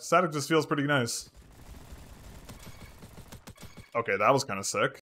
Static just feels pretty nice. Okay, that was kind of sick.